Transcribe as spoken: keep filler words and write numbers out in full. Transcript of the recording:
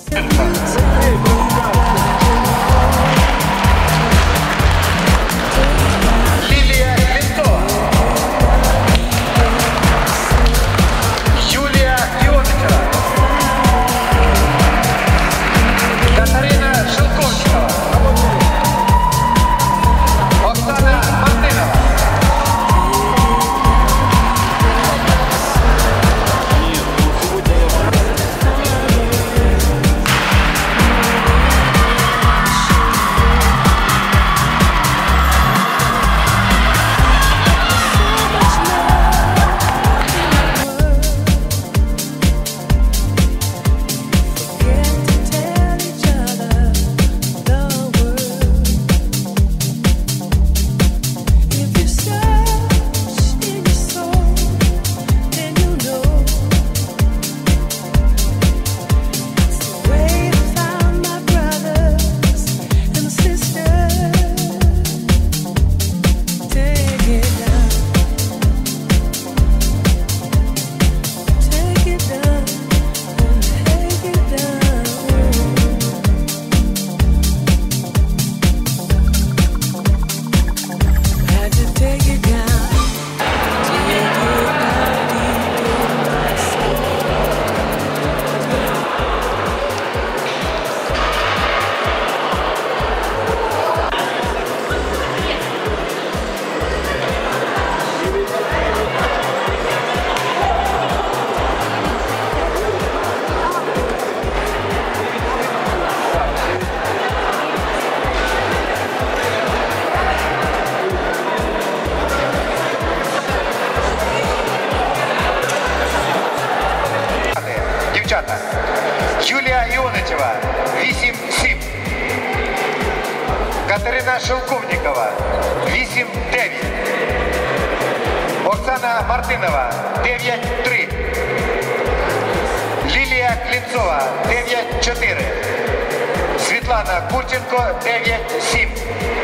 Лилия Клинцова. Юлия Ионычева. Катерина Шелковникова. Оксана Мартынова. Юлія Ионычева, вісім сім. Катерина Шелковникова, вісім дев'ять. Оксана Мартинова, дев'ять три. Лілія Клинцова, дев'ять чотири. Світлана Курченко, дев'ять сім.